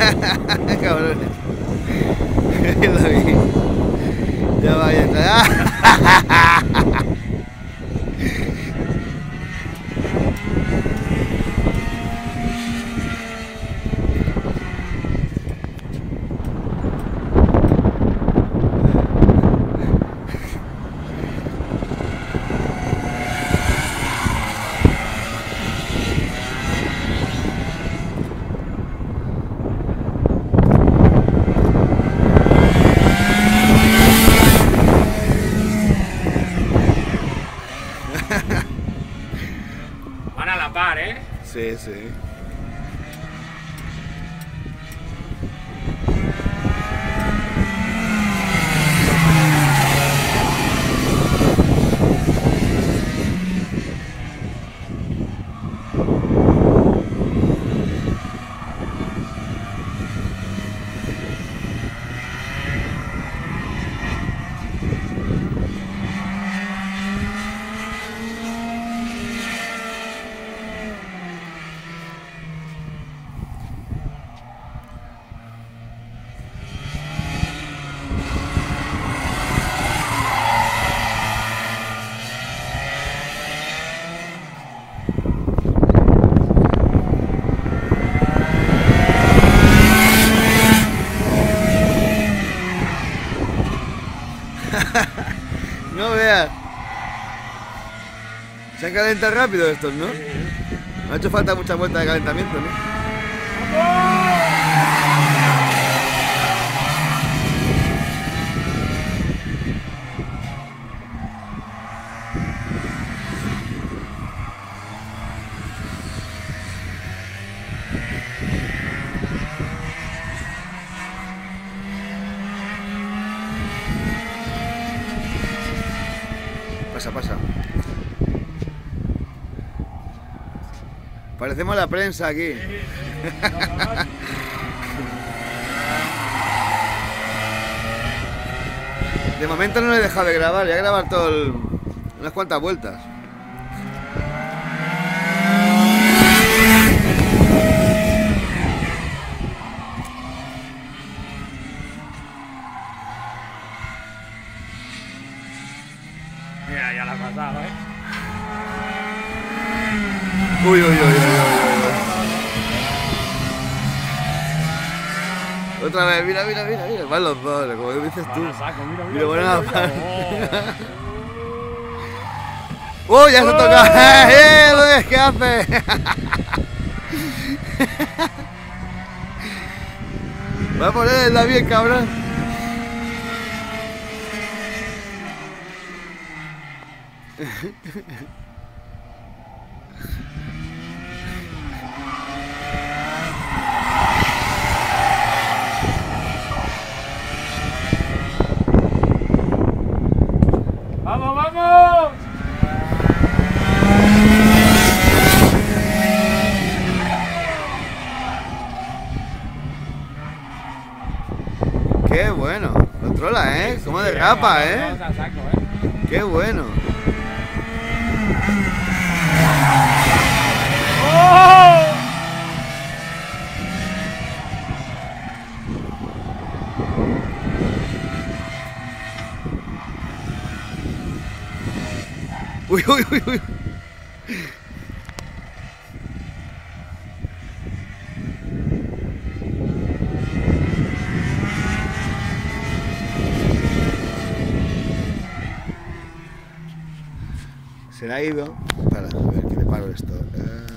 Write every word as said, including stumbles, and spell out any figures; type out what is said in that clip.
Cabrones. Lo vi. Ya va a entrar. Van a la par, ¿eh? Sí, sí. No veas. Se han calentado rápido estos, ¿no? No ha hecho falta mucha vuelta de calentamiento, ¿no? Pasa, pasa. Parecemos la prensa aquí. De momento no le he dejado de grabar, voy a grabar todo el... unas cuantas vueltas. Mira, ya la ha pasado, ¿eh? Uy, uy, uy, uy, uy, uy. Otra vez, mira, mira, mira, mira. Van los dos, como dices tú. Van a saco, mira, Mira, mira, van mira, a mira. la ¡Oh! ¡Ya se ha tocado! ¡Eh! eh, ¿Qué hace? Va a ponerla bien, cabrón. ¡Vamos, vamos! Qué bueno. Controla, ¿eh? Como derrapa, ¿eh? Vamos a saco, ¿eh? Qué bueno. ¡Oh! Uy, uy, uy, uy. Se le ha ido. Para, a ver que le paro esto. Eh...